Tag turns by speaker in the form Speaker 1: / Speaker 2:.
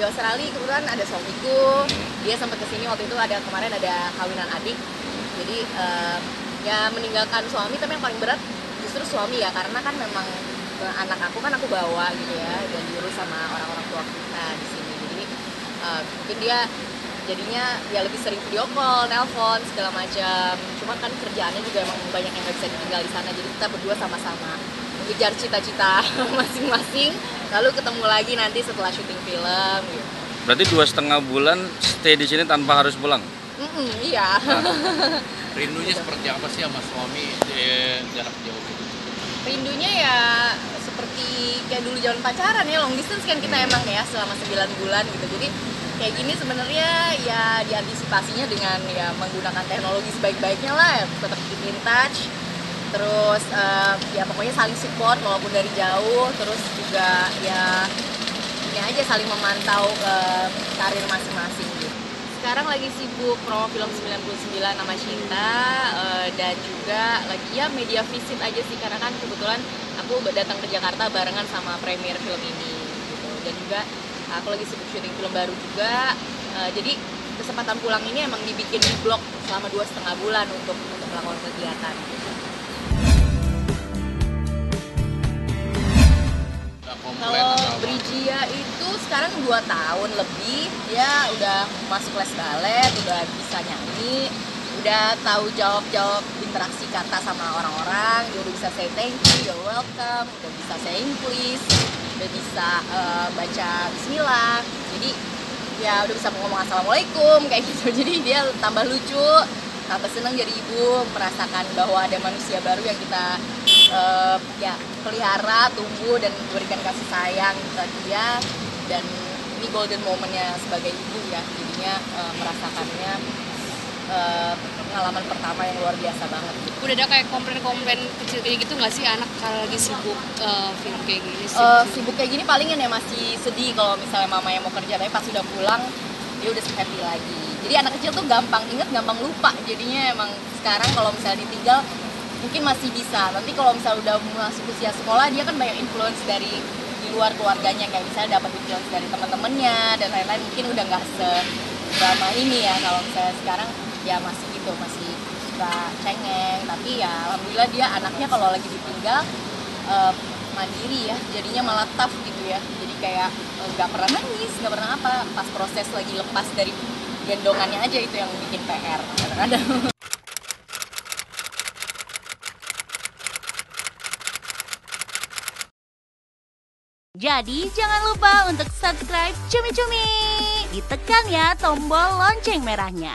Speaker 1: Australia kebetulan ada suamiku, dia sempat kesini waktu itu, kemarin ada kawinan adik. Jadi ya meninggalkan suami, tapi yang paling berat justru suami ya, karena kan memang anak aku kan aku bawa gitu ya, dan diurus sama orang-orang tua kita di sini. Jadi mungkin dia jadinya ya lebih sering video call, nelpon segala macam. Cuma kan kerjaannya juga emang banyak yang nggak bisa ditinggal di sana. Jadi kita berdua sama-sama mengejar cita-cita masing-masing. Lalu ketemu lagi nanti setelah syuting film. Gitu.
Speaker 2: Berarti 2,5 bulan stay di sini tanpa harus pulang?
Speaker 1: Iya.
Speaker 2: Nah.
Speaker 3: Rindunya seperti apa sih sama suami jarak jauh gitu?
Speaker 1: Rindunya ya seperti kayak dulu zaman pacaran ya, long distance kan kita emang ya selama 9 bulan gitu. Jadi kayak gini sebenarnya ya diantisipasinya dengan ya menggunakan teknologi sebaik-baiknya lah, ya, tetap keep in touch. Terus ya pokoknya saling support walaupun dari jauh. Terus juga ya ini aja saling memantau karir masing-masing gitu. Sekarang lagi sibuk promo film 99 nama Cinta, dan juga lagi ya media visit aja sih, karena kan kebetulan aku datang ke Jakarta barengan sama premier film ini gitu. Dan juga aku lagi sibuk syuting film baru juga, jadi kesempatan pulang ini emang dibikin di blok selama 2,5 bulan untuk melakukan kegiatan gitu. Kalau Brijia itu sekarang 2 tahun lebih, dia udah masuk les balet, udah bisa nyanyi, udah tahu jawab interaksi kata sama orang-orang, dia udah bisa say thank you, you're welcome, udah bisa saying please, udah bisa baca bismillah. Jadi ya udah bisa ngomong assalamualaikum kayak gitu. Jadi dia tambah lucu, tambah senang jadi ibu, merasakan bahwa ada manusia baru yang kita ya pelihara, tumbuh dan berikan kasih sayang ke dia. Dan ini golden momennya sebagai ibu ya, jadinya merasakannya pengalaman pertama yang luar biasa banget gitu.
Speaker 4: Udah ada kayak komplain-komplain kecil kayak gitu nggak sih anak kalau lagi sibuk film kayak gini?
Speaker 1: Sibuk kayak gini palingan ya masih sedih kalau misalnya mama yang mau kerja, tapi pas udah pulang dia udah happy lagi. Jadi anak kecil tuh gampang inget, gampang lupa. Jadinya emang sekarang kalau misalnya ditinggal mungkin masih bisa. Nanti kalau misalnya udah masuk usia sekolah, dia kan banyak influence dari di luar keluarganya, kayak misalnya dapat influence dari teman-temannya dan lain-lain. Mungkin udah nggak sedrama ini ya. Kalau misalnya sekarang ya masih gitu, masih suka cengeng. Tapi ya alhamdulillah dia anaknya kalau lagi ditinggal mandiri ya, jadinya malah tough gitu ya. Jadi kayak nggak pernah nangis, nggak pernah apa. Pas proses lagi lepas dari gendongannya aja itu yang bikin PR kadang-kadang.
Speaker 5: Jadi jangan lupa untuk subscribe Cumi Cumi. Ditekan ya tombol lonceng merahnya.